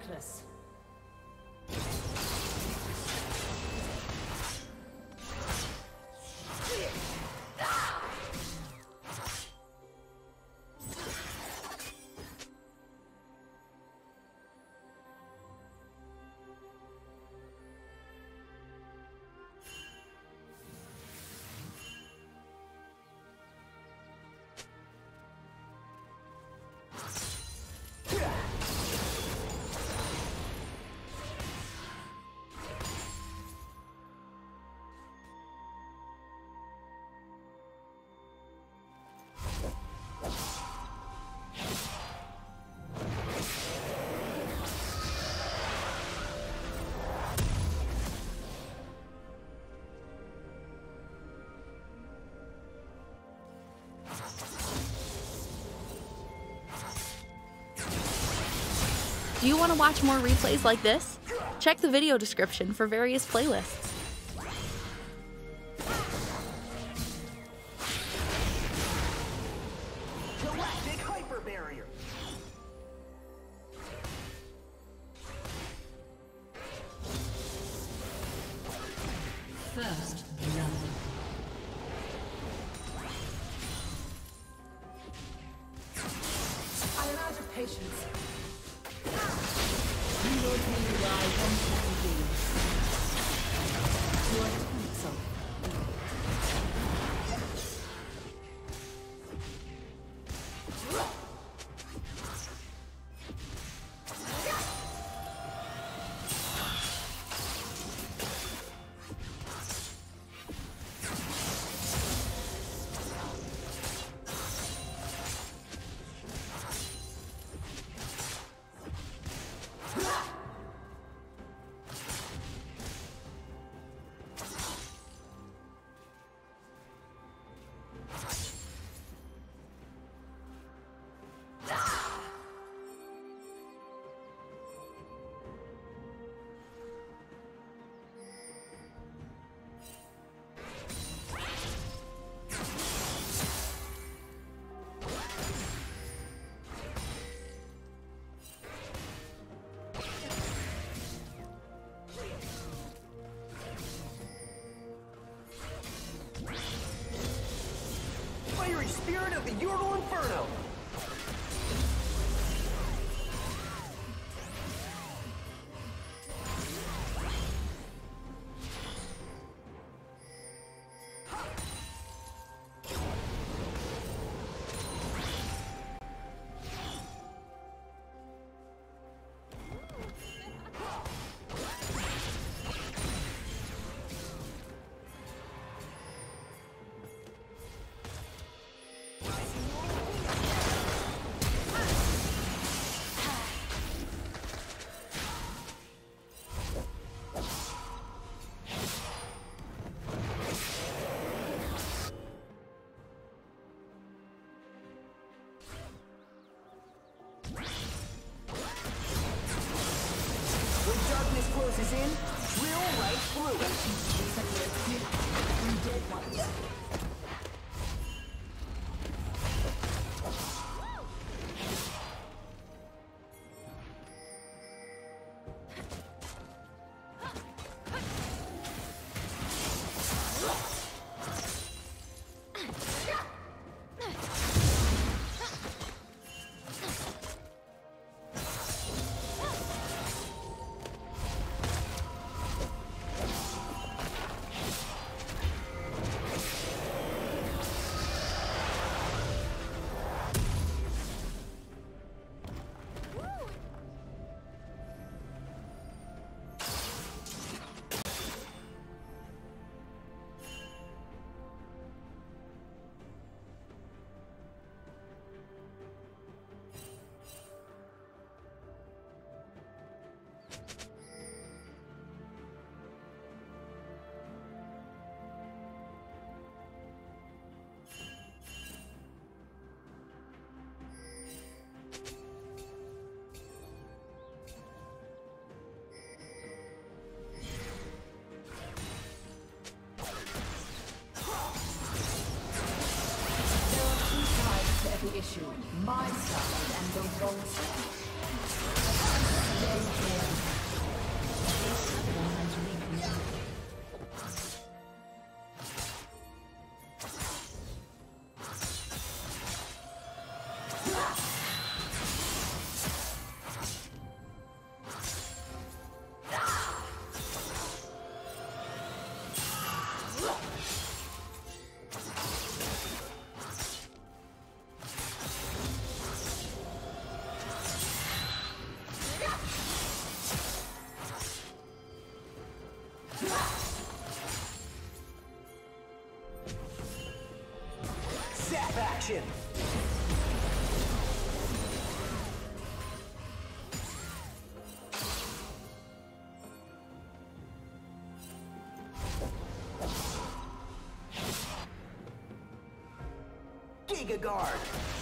relentless. Do you want to watch more replays like this? Check the video description for various playlists. Galactic hyper barrier. First blood. I am out of patience. You will be right on TV. Your counsel. Fiery spirit of the Ural Inferno! Closes in, drill right through it. Dead ones. Issue, my side and the wrong side. Zap action! Giga Guard!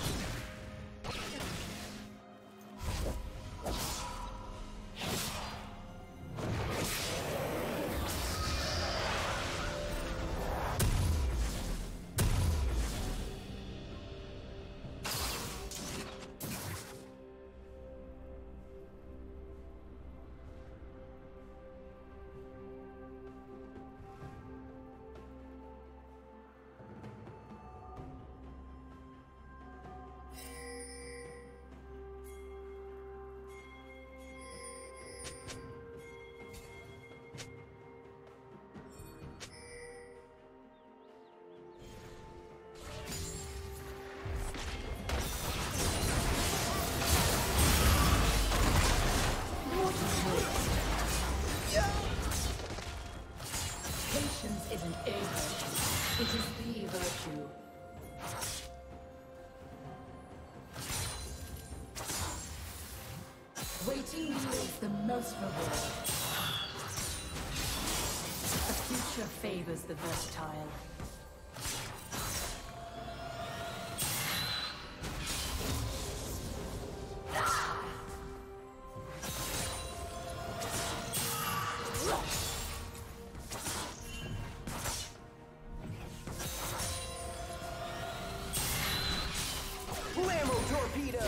Patience isn't a virtue, it is the virtue. Waiting yields the most reward. The future favors the versatile. Torpedo!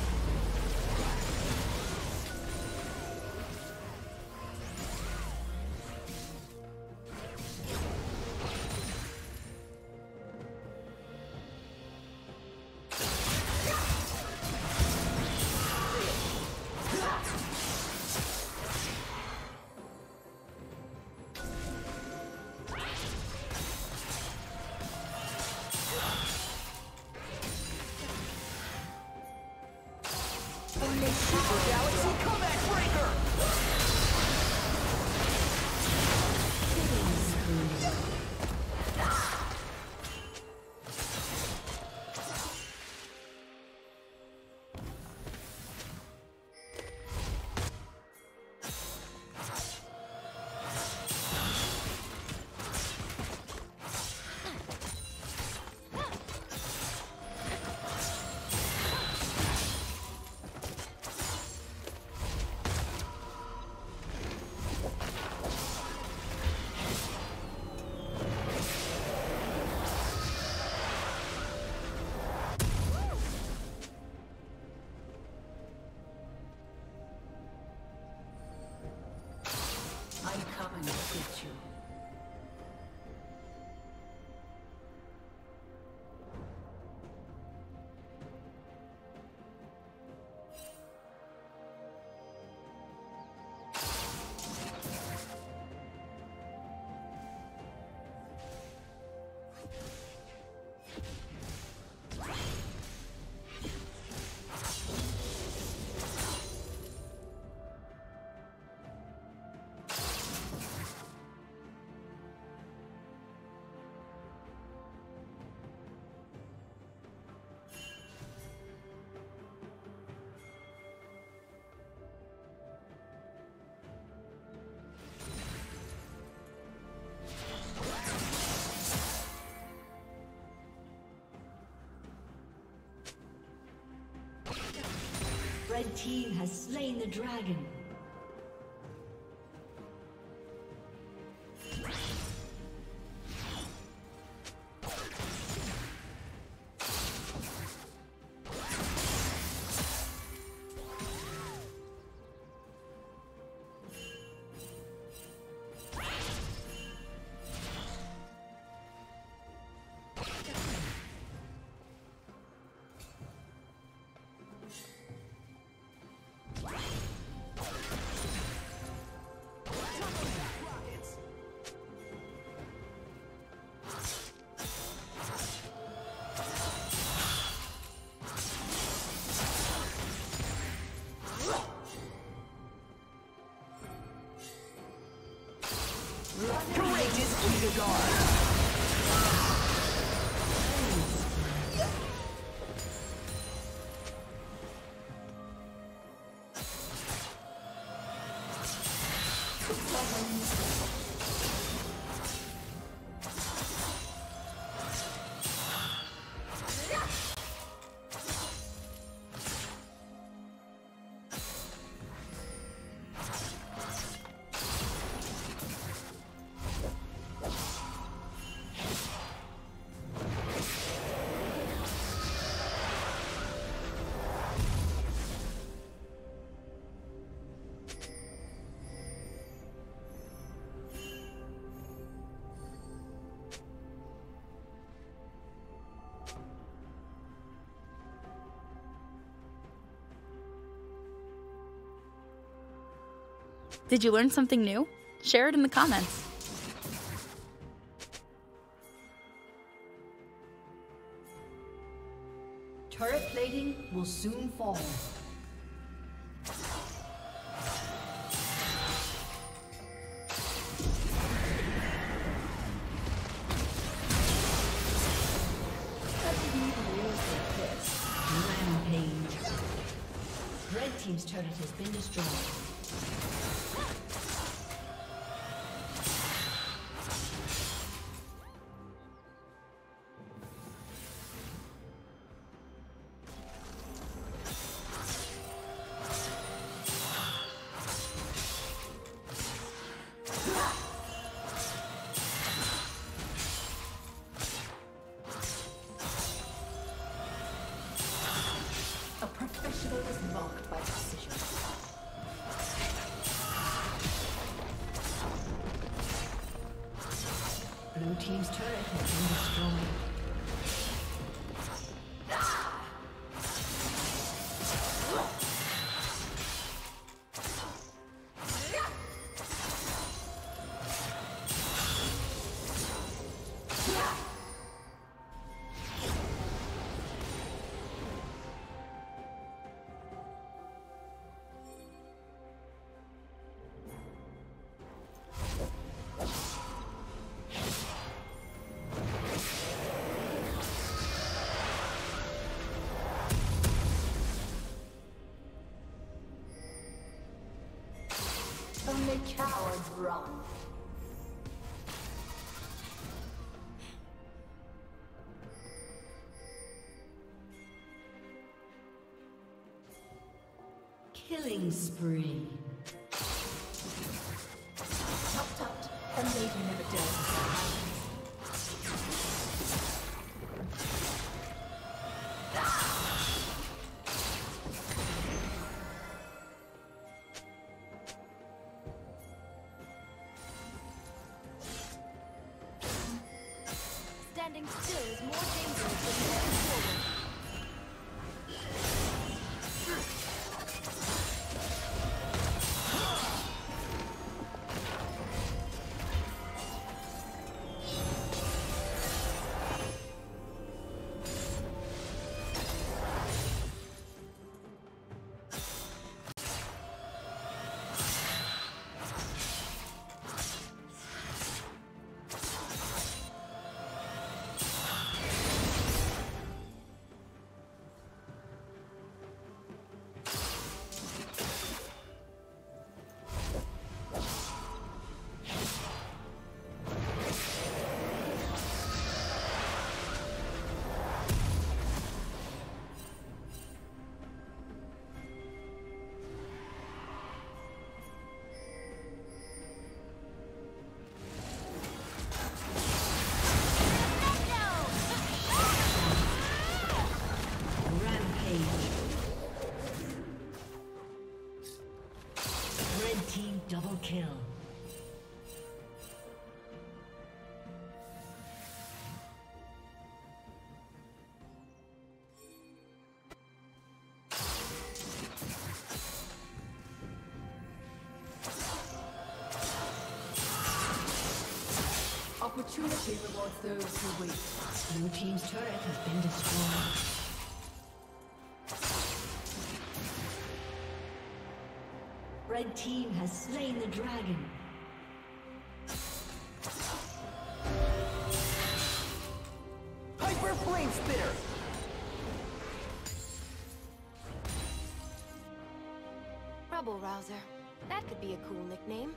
Super Galaxy Comeback Breaker! I'm coming to get you. Red team has slain the dragon. Be the guard. Did you learn something new? Share it in the comments. Turret plating will soon fall. Rampage. Red team's turret has been destroyed. A professional is marked by precision. Blue team's turret has been destroyed. Only cowards run. Killing spree. Tut, a lady never dares. Standing still is more dangerous than moving forward. Double kill. Opportunity rewards those who wait. Blue team's turret has been destroyed. Red team has slain the dragon. arouser. That could be a cool nickname.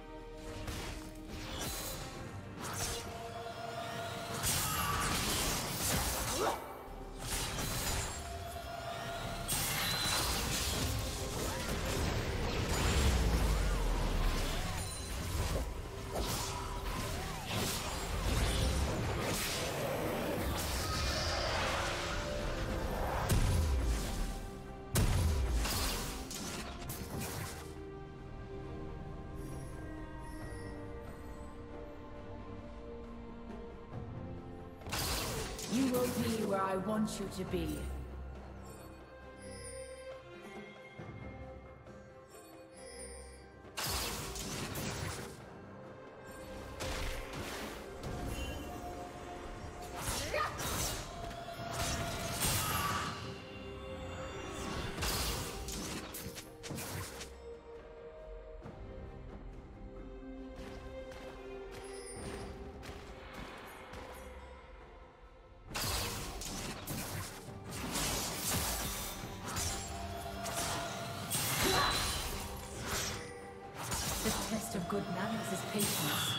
You will be where I want you to be. The test of good manners is patience.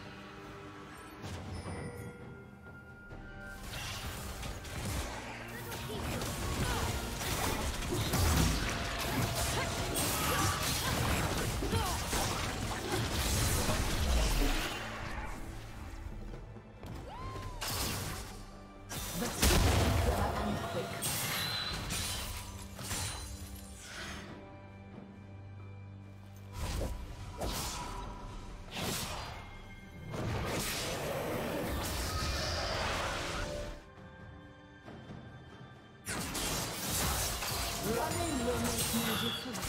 Running will make no difference.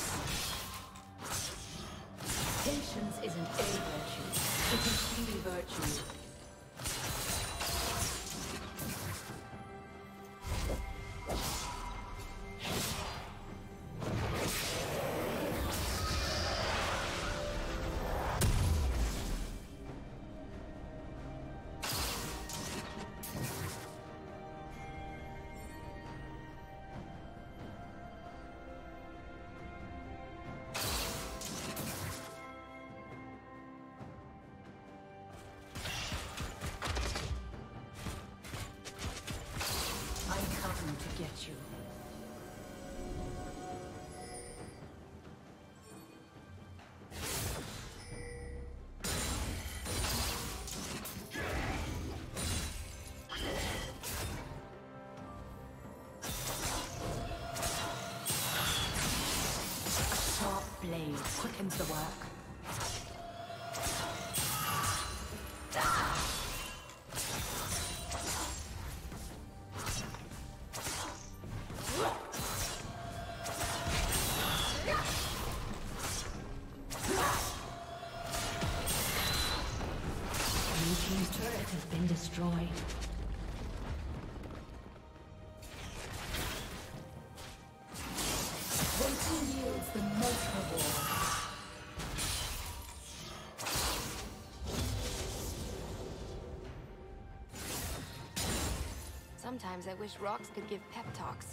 Patience isn't a virtue, it is the virtue. To get you. A sharp blade quickens the work. Team's turret has been destroyed. Waiting yields the most reward. Sometimes I wish rocks could give pep talks.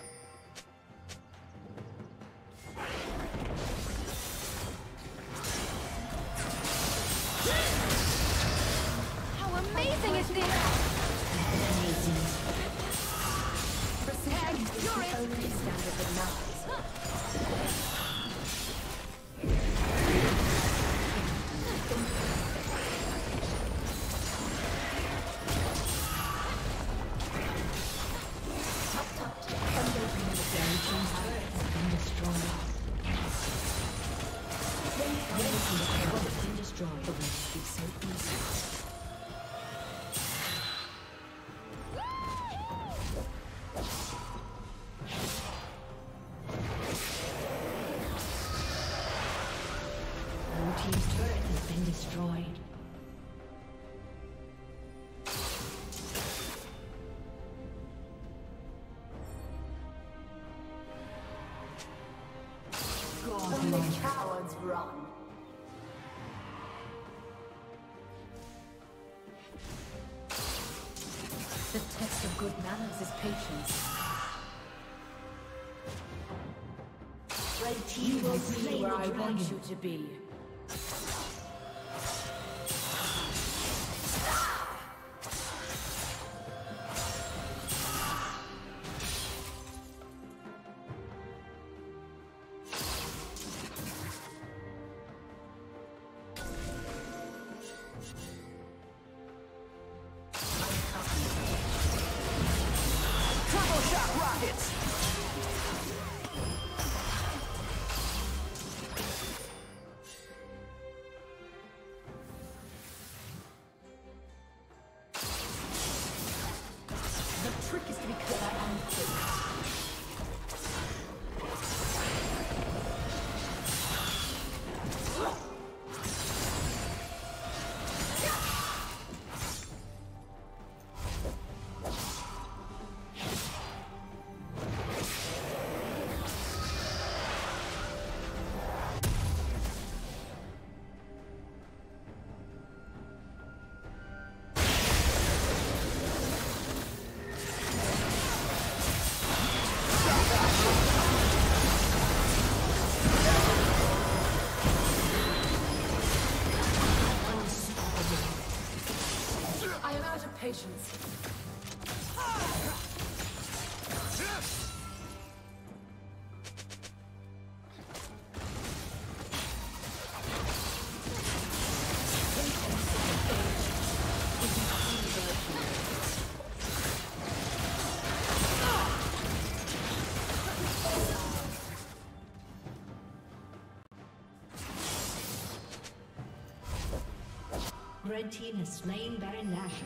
Amazing is this? Amazing. Precision is the only standard that matters. Tap. Team's turret has been destroyed. The way to be so easy. Team's turret has been destroyed. God, only cowards run. The test of good manners is patience. Red team will has be slain where the I want dragon. you to be. Turbo shock rockets! The trick is to be clear and quick. I am out of patience. Red team has slain Baron Nashor.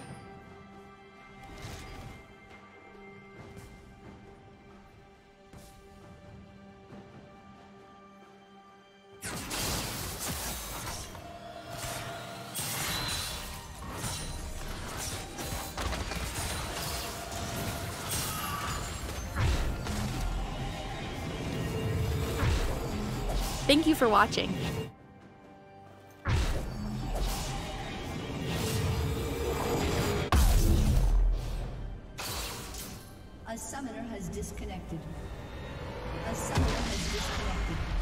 Thank you for watching. A summoner has disconnected. A summoner has disconnected.